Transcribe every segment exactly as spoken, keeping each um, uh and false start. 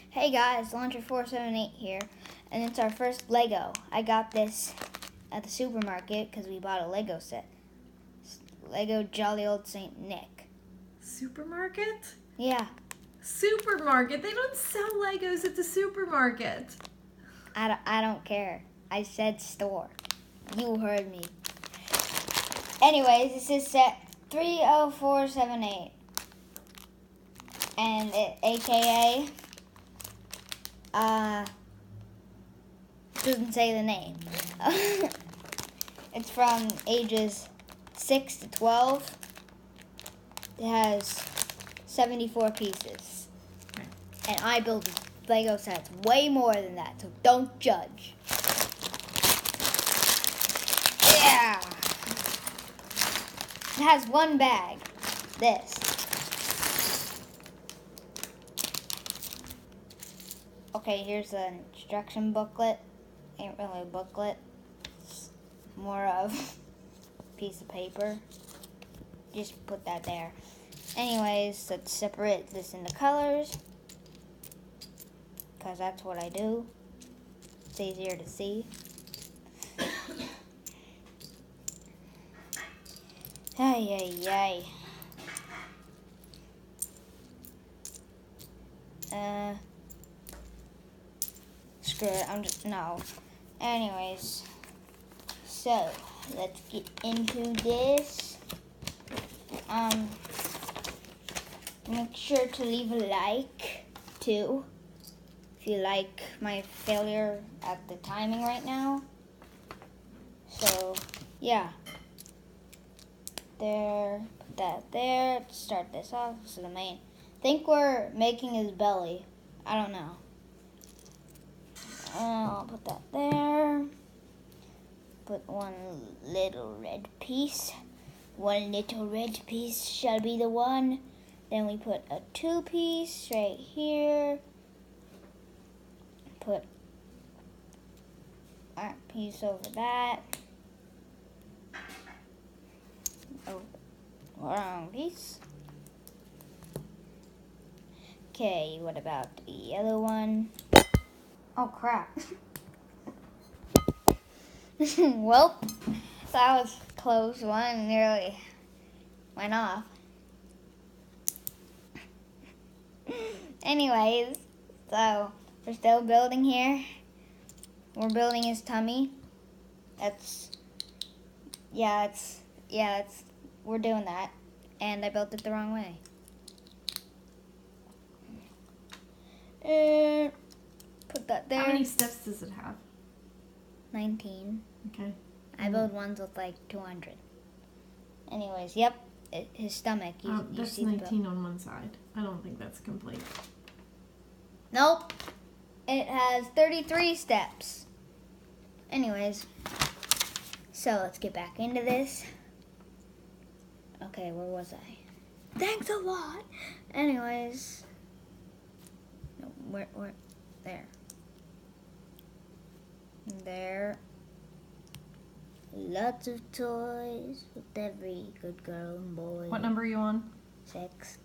Hey guys, Launcher four seven eight here, and it's our first Lego. I got this at the supermarket because we bought a Lego set. Lego Jolly Old Saint Nick. Supermarket? Yeah. Supermarket? They don't sell Legos at the supermarket. I don't, I don't care. I said store. You heard me. Anyways, this is set three oh four seven eight. And it, A K A, uh, doesn't say the name. It's from ages six to twelve. It has seventy-four pieces. Okay. And I build Lego sets way more than that, so don't judge. Yeah! It has one bag. This. Okay, here's an instruction booklet. Ain't really a booklet. It's more of a piece of paper. Just put that there. Anyways, let's separate this into colors. Because that's what I do. It's easier to see. Ay, ay, ay. Uh, screw it, I'm just, no. Anyways, so, let's get into this. Um, make sure to leave a like, too, if you like my failure at the timing right now. So, yeah. There, put that there, to start this off, so the main. I think we're making his belly. I don't know. Uh, I'll put that there. Put one little red piece. One little red piece shall be the one. Then we put a two piece right here. Put a piece over that. Oh, wrong piece. Okay, what about the other one? Oh, crap. Well, that was a close one. Nearly went off. Anyways, so we're still building here. We're building his tummy. That's, yeah, it's, yeah, it's, we're doing that. And I built it the wrong way. Uh, put that there. How many steps does it have? nineteen. Okay. I build ones with like two hundred. Anyways, yep, it, his stomach. You, Oh, you that's see the nineteen on one side. I don't think that's complete. Nope. It has thirty-three steps. Anyways, so let's get back into this. Okay, where was I? Thanks a lot. Anyways, no, where, where, there. There. Lots of toys with every good girl and boy. What number are you on? Six.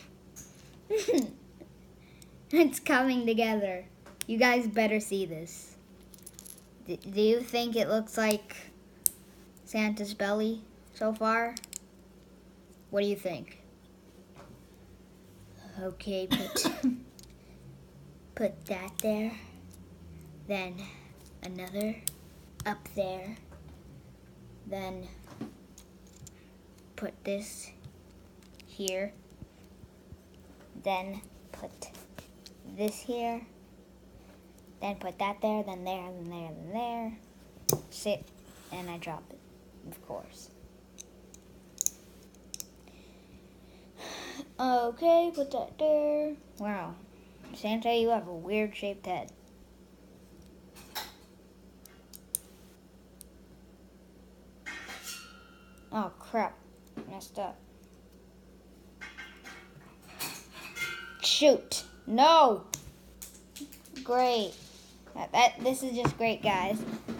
It's coming together. You guys better see this. D- do you think it looks like Santa's belly so far? What do you think? Okay, put put that there. Then another up there. Then put this here. Then put this here. Then put that there, then there, then there, then there. Sit, and I drop it, of course. Okay, put that there. Wow. Santa, you have a weird shaped head. Oh, crap. Messed up. Shoot. No. Great. That, that this is just great, guys.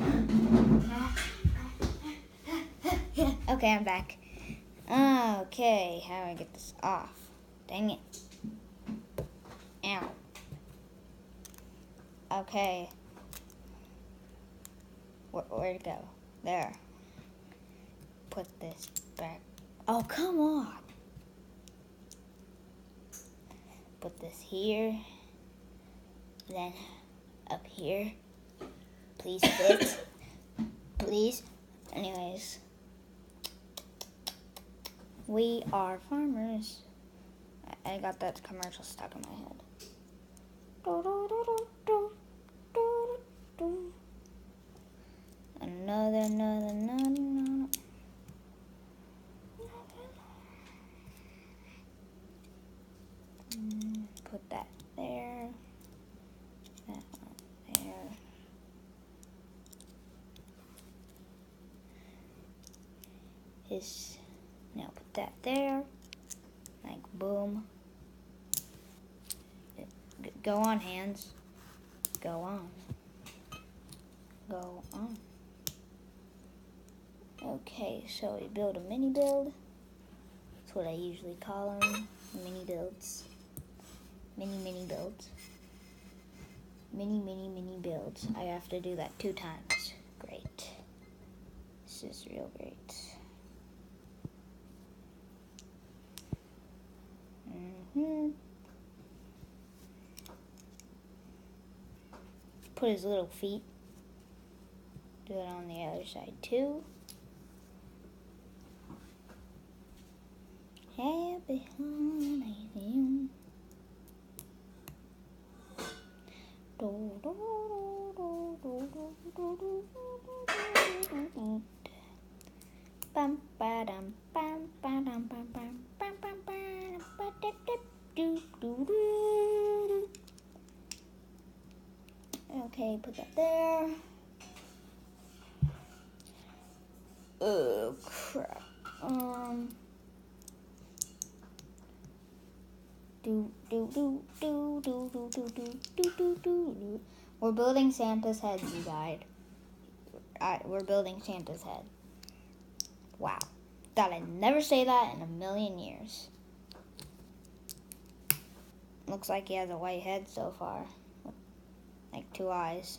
Okay, I'm back. Okay, how do I get this off? Dang it. Ow. Okay. Where, where'd it go? There. Put this back. Oh, come on. Put this here. Then up here. Please fit. Please. Anyways. We are farmers. I got that commercial stuck in my head. Another, another, another, another. Mm, put that there. That one there. His. Now put that there. Like boom. Go on, hands. Go on. Go on. Okay, so we build a mini build. That's what I usually call them. Mini builds. Mini, mini builds. Mini, mini, mini builds. I have to do that two times. Great. This is real great. Mm-hmm. Put his little feet. Do it on the other side too. Happy holiday. Bum ba dum bum ba dum bum bum bum bum bum ba dip dip doo doo doo. Okay, put that there. Oh crap. Um. Do do do do do do do do do do do. We're building Santa's head, you guys. I, we're building Santa's head. Wow. Thought I'd never say that in a million years. Looks like he has a white head so far. Like two eyes.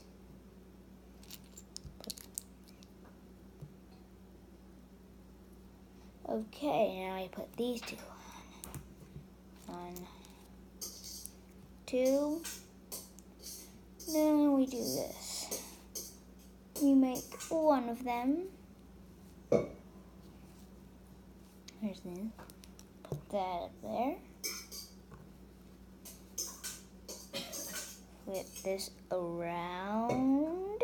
Okay, now I put these two on. One, two. Then we do this. We make one of them. Here's this. Put that up there. Flip this around.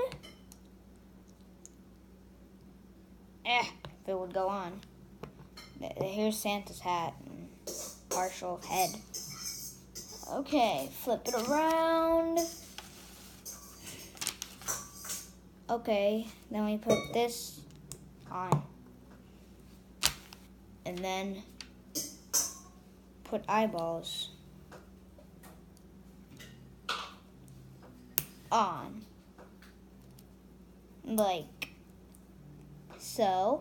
Eh, if it would go on. Here's Santa's hat and partial head. Okay, flip it around. Okay, then we put this on. And then put eyeballs on. Like so.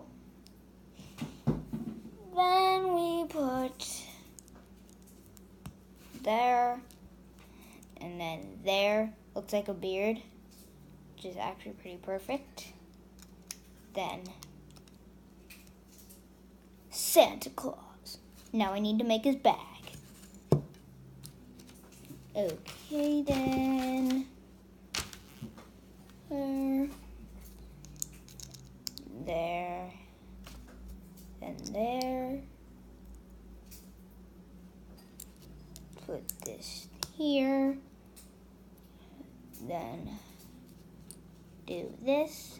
Then we put there, and then there. Looks like a beard, which is actually pretty perfect. Then Santa Claus. Now I need to make his bag. Okay then. There. There. And there. Put this here. Then do this.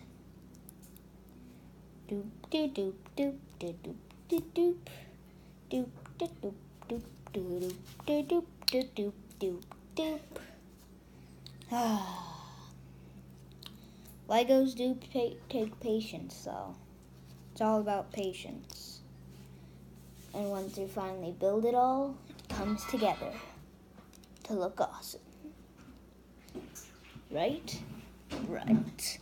Doop doop doop doop doop doop doop doop doop doop doop doop doop doop doop doop doop doop. Ah. Legos do pa- take patience, though. It's all about patience. And once you finally build it all, it comes together to look awesome. Right? Right.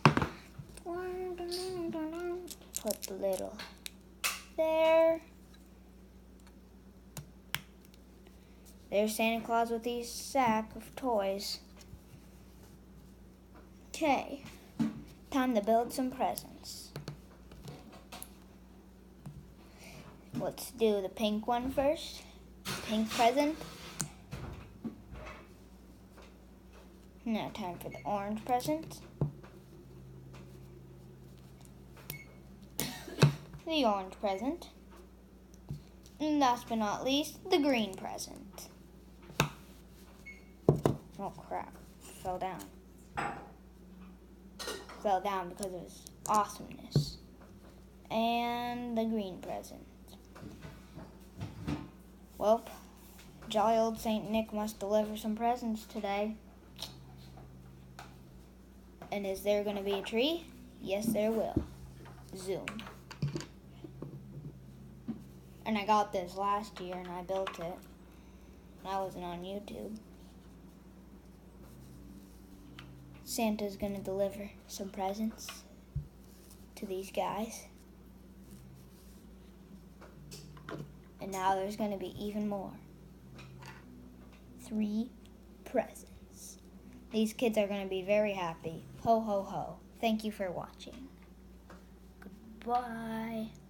Put the little there. There's Santa Claus with his sack of toys. Okay, time to build some presents. Let's do the pink one first. Pink present. Now time for the orange present. The orange present. And last but not least, the green present. Oh crap, fell down. Fell down because of his awesomeness. And the green present. Well, jolly old Saint Nick must deliver some presents today. And is there going to be a tree? Yes, there will. Zoom. And I got this last year and I built it. I wasn't on YouTube. Santa's going to deliver some presents to these guys. And now there's going to be even more. Three presents. These kids are going to be very happy. Ho, ho, ho. Thank you for watching. Goodbye.